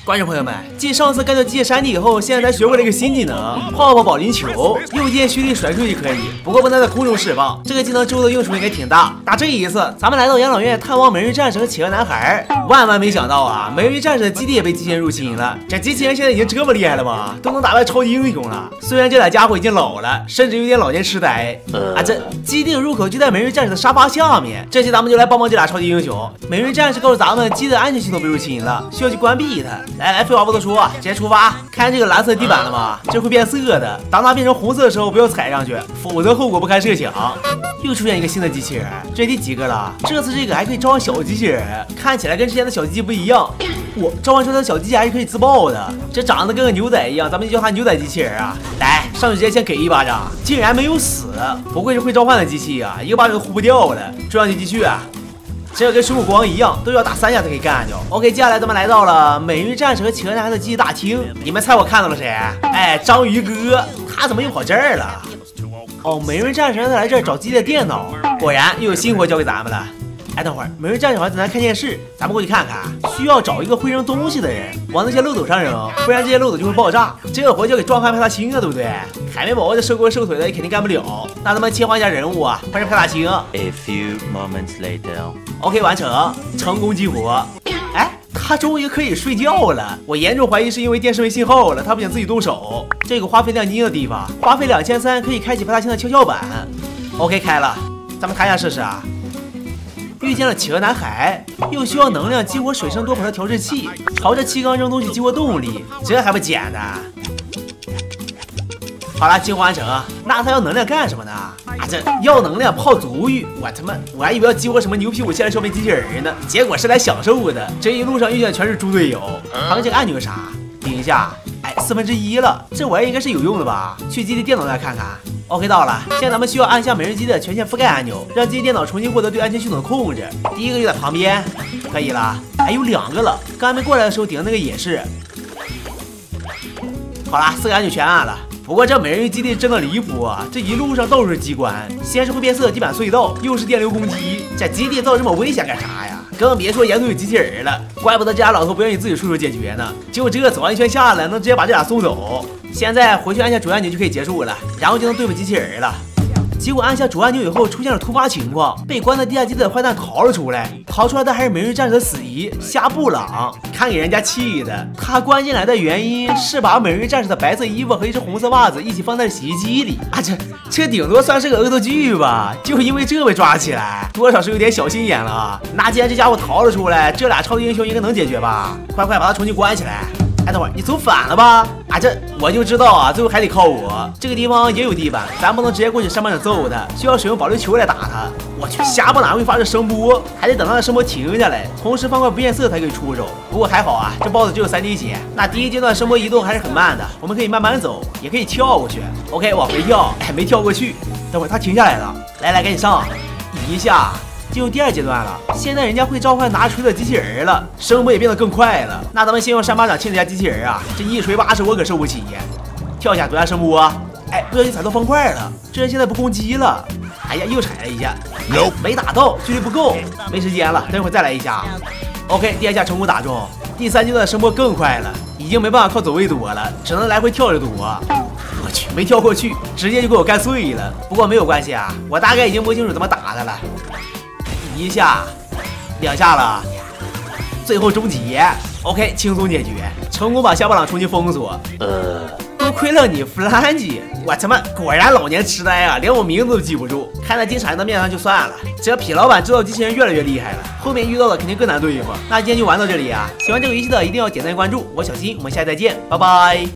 观众朋友们，继上次干掉机械山地以后，现在咱学会了一个新技能——泡泡保龄球，右键蓄力甩出去可以，不过不能在空中释放。这个技能之后的用处应该挺大。打这一次，咱们来到养老院探望美人鱼战士和企鹅男孩。万万没想到啊，美人鱼战士的基地也被机器人入侵了。这机器人现在已经这么厉害了吗？都能打败超级英雄了。虽然这俩家伙已经老了，甚至有点老年痴呆啊。这基地入口就在美人鱼战士的沙发下面。这期咱们就来帮帮这俩超级英雄。美人鱼战士告诉咱们，基地的安全系统被入侵了，需要去关闭它。来，废话不多说，直接出发。看这个蓝色地板了吗？这会变色的。当它变成红色的时候，不要踩上去，否则后果不堪设想。又出现一个新的机器人，这第几个了？这次这个还可以召唤小机器人，看起来跟之前的小机器不一样。召唤出来的小机器还是可以自爆的，这长得跟个牛仔一样，咱们就叫它牛仔机器人啊。来，上去直接先给一巴掌，竟然没有死，不愧是会召唤的机器啊，一个巴掌都呼不掉了。追上去继续。这个跟水母国王一样，都要打3下才可以干掉。OK， 接下来咱们来到了美人鱼战士和企鹅男孩的基地大厅。你们猜我看到了谁？哎，章鱼哥，他怎么又跑这儿了？哦，美人鱼战士让他来这儿找基地的电脑，果然又有新活交给咱们了。哎，等会儿，美人鱼战士好像在那看电视，咱们过去看看。需要找一个会扔东西的人，往那些漏斗上扔，不然这些漏斗就会爆炸。这个活交给壮汉派大星啊，对不对？海绵宝宝这瘦锅瘦腿的也肯定干不了。那咱们切换一下人物啊，换成派大星。 A few moments later. OK， 完成，成功激活。哎，他终于可以睡觉了。我严重怀疑是因为电视没信号了，他不想自己动手。这个花费亮晶的地方，花费2300可以开启派大星的跷跷板。OK， 开了，咱们开一下试试啊。遇见了企鹅男孩，又需要能量激活水生多跑的调制器，朝着气缸扔东西激活动力，这还不简单？好了，激活完成。那他要能量干什么呢？啊，这要能量泡足浴，我还以为要激活什么牛皮武器来消灭机器人呢，结果是来享受的。这一路上遇见的全是猪队友。旁边这个按钮是啥？顶一下，哎，1/4了，这玩意应该是有用的吧？去基地电脑再看看。OK， 到了，现在咱们需要按下美人机的权限覆盖按钮，让机器电脑重新获得对安全系统的控制。第一个就在旁边，可以了。哎，有2个了，刚才没过来的时候顶的那个也是。好了，4个按钮全按了。不过这美人鱼基地真的离谱啊！这一路上到处是机关，先是会变色的地板隧道，又是电流攻击，这基地造这么危险干啥呀？更别说沿途有机器人了，怪不得这俩老头不愿意自己出手解决呢。就这走完一圈下来，能直接把这俩送走。现在回去按下主按钮就可以结束了，然后就能对付机器人了。结果按下主按钮以后，出现了突发情况，被关在地下基地的坏蛋逃了出来。逃出来的还是美人鱼战士的死敌夏布朗，看给人家气的。他关进来的原因是把美人鱼战士的白色衣服和一只红色袜子一起放在洗衣机里啊，这顶多算是个恶作剧吧，就因为这被抓起来，多少是有点小心眼了啊。那既然这家伙逃了出来，这俩超级英雄应该能解决吧？快把他重新关起来。哎，等会儿你走反了吧？啊，这我就知道啊，最后还得靠我。这个地方也有地板，咱不能直接过去上半场揍他，需要使用保留球来打他。我去，夏布朗会发射声波，还得等他的声波停下来，同时方块不变色才可以出手。不过还好啊，这 BOSS 只有3滴血。那第一阶段声波移动还是很慢的，我们可以慢慢走，也可以跳过去。OK， 往回跳，哎，没跳过去。等会儿他停下来了，来，赶紧上，一下。进入第2阶段了，现在人家会召唤拿锤的机器人了，声波也变得更快了。那咱们先用3巴掌亲这家机器人啊，这一锤80我可受不起。跳下躲下声波，哎，不小心踩到方块了，这人现在不攻击了。哎呀，又踩了一下，没打到，距离不够，没时间了，等会再来一下。OK， 第2下成功打中。第3阶段声波更快了，已经没办法靠走位躲了，只能来回跳着躲。我去，没跳过去，直接就给我干碎了。不过没有关系啊，我大概已经摸清楚怎么打他了。1下2下了，最后终结。OK， 轻松解决，成功把夏布朗重新封锁。多亏了你，弗兰基，我他妈果然老年痴呆啊，连我名字都记不住。看在金铲的面上就算了，这痞老板知道机器人越来越厉害了，后面遇到的肯定更难对付。那今天就玩到这里啊，喜欢这个游戏的一定要点赞关注，我小新，我们下期再见，拜拜。